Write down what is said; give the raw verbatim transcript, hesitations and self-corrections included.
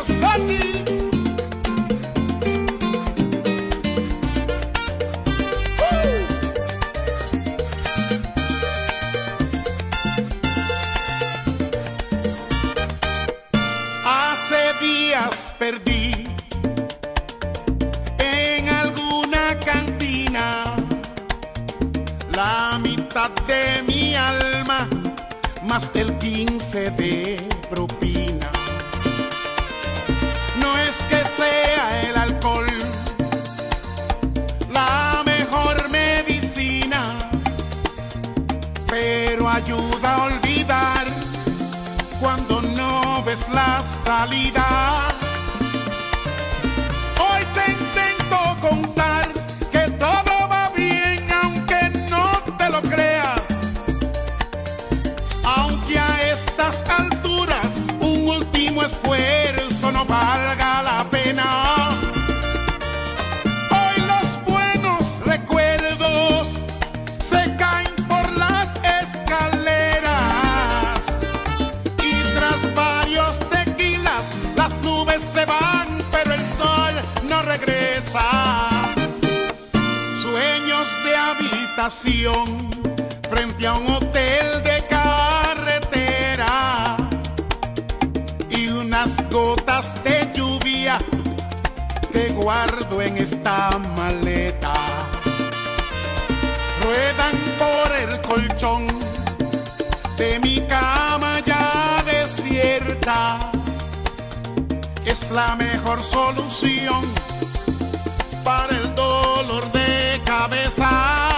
Sandy. Hace días perdí en alguna cantina la mitad de mi alma, más el quince de propina. No es que sea el alcohol la mejor medicina, pero ayuda a olvidar cuando no ves la salida. Hoy te intento contar que todo va bien, aunque no te lo creas, aunque a estas alturas un último esfuerzo no valga la pena. Hoy los buenos recuerdos se caen por las escaleras y tras varios tequilas las nubes se van, pero el sol no regresa. Sueños de habitación frente a un hotel de carretera y unas gotas de lluvia que guardo en esta maleta. Ruedan por el colchón de mi cama ya desierta. Es la mejor solución para el dolor de cabeza.